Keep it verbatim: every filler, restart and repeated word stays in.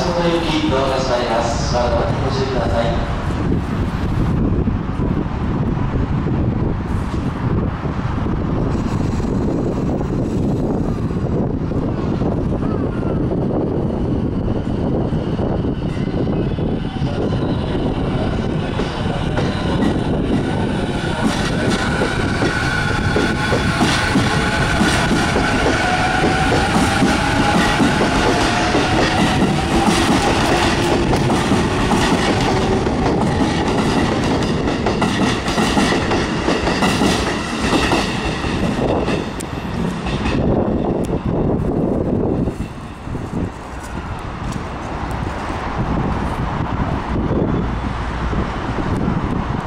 外行きドアが閉まります。まだお待ちください。